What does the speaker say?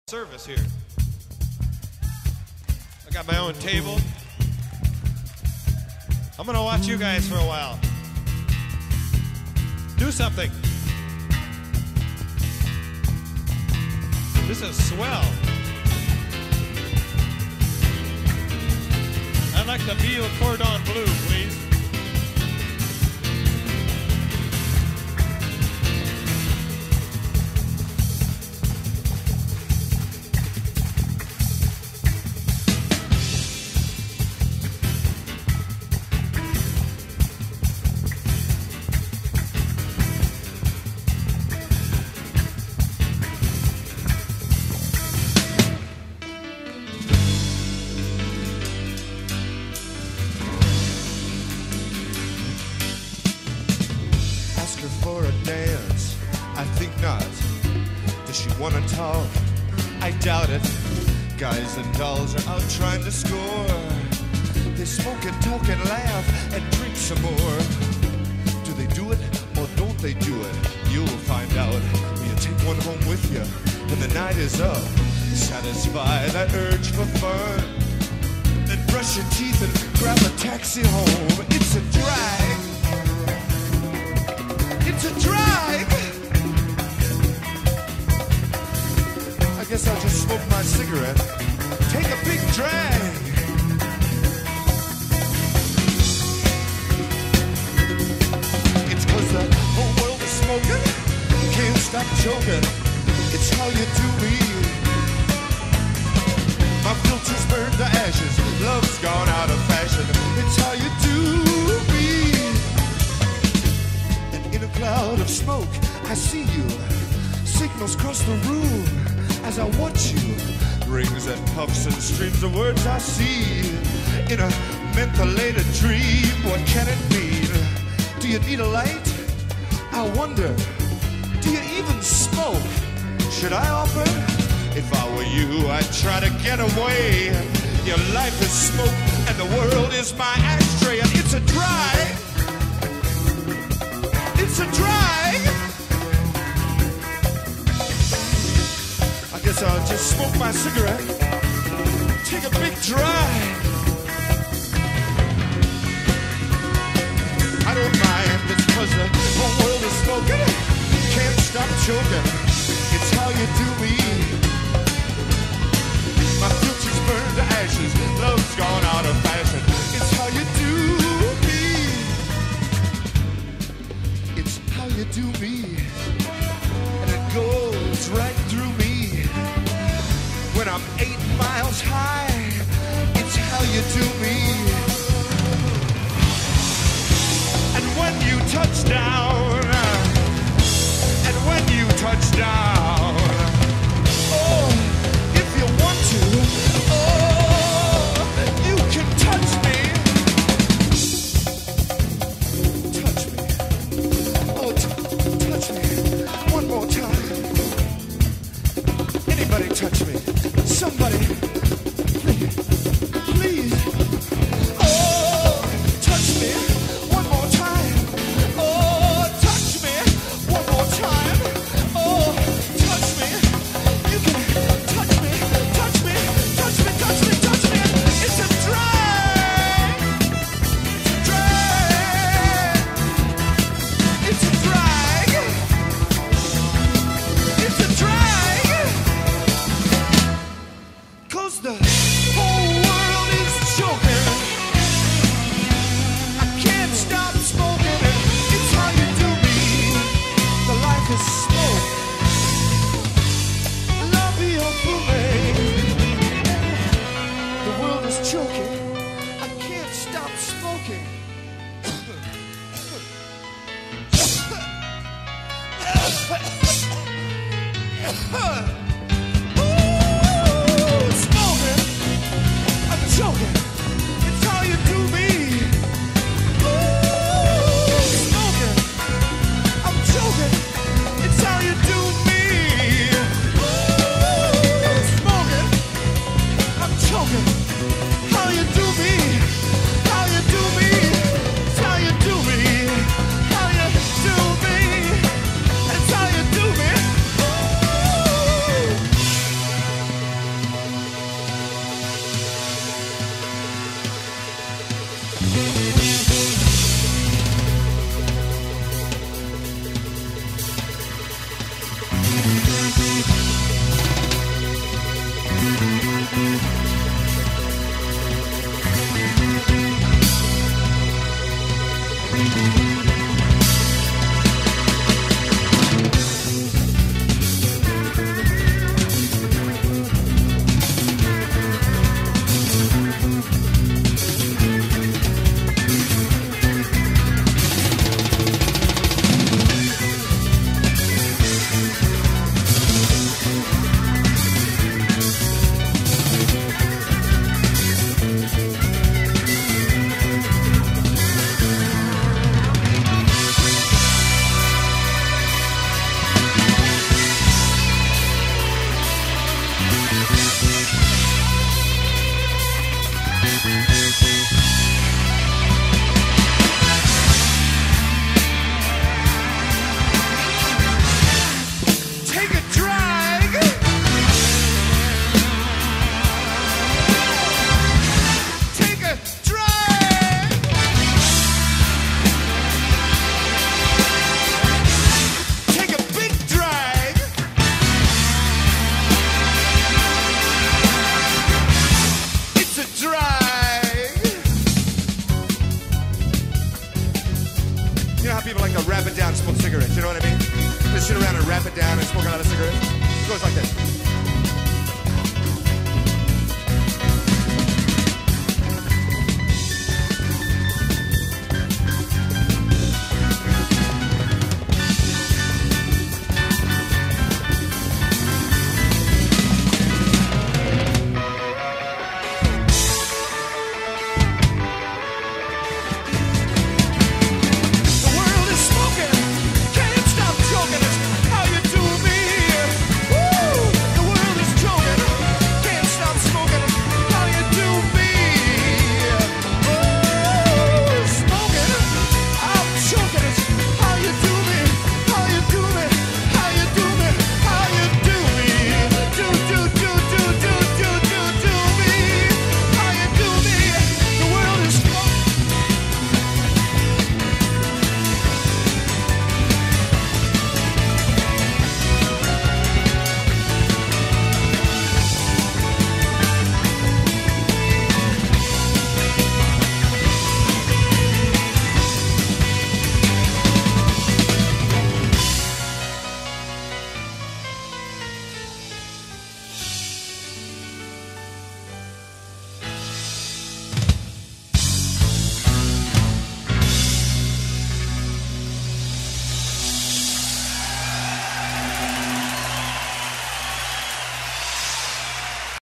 service here. I got my own table. I'm gonna watch you guys for a while. Do something. This is swell. I'd like the Beale Cordon Bleu, please. For a dance, I think not. Does she wanna talk? I doubt it. Guys and dolls are out trying to score. They smoke and talk and laugh and drink some more. Do they do it or don't they do it? You'll find out. You take one home with you when the night is up. Satisfy that urge for fun. Then brush your teeth and grab a taxi home. It's a drag. It's a drag. I guess I'll just smoke my cigarette. Take a big drag. It's 'cause the whole world is smoking. Can't stop choking. It's how you do me. My filter's burned to ashes. Love's gone out of fashion. It's how you do me. In a cloud of smoke, I see you. Signals cross the room as I watch you. Rings and puffs and streams of words I see. In a mentholated dream, what can it mean? Do you need a light? I wonder, do you even smoke? Should I offer? If I were you, I'd try to get away. Your life is smoke and the world is my ashtray. And it's a drag. It's a drag. I guess I'll just smoke my cigarette. Take a big drag. I don't mind. It's 'cause the whole world is smoking. Can't stop choking. It's how you do me. My future's burned to ashes. Love's gone out of fashion. It's how you do me. It's how you do me. And it goes right through me. When I'm 8 miles high, it's how you do me. And when you touch down, and when you touch down, oh, if you want to, oh, you can touch me. Touch me. Oh, touch me. One more time. Anybody touch me. Somebody. Please. Please. Oh, touch me. One more time. Oh, touch me. One more time. Oh, touch me. You can touch me. Touch me. Touch me. Touch me. Touch me. It's a drag. Drag. It's a drag. It's a drag. 'Cause Take a drag. Take a drag. Take a big drag. It's a drag. You know how people like to wrap it down and smoke cigarettes, you know what I mean? Just sit around and wrap it down and smoke a lot of cigarettes. It goes like this.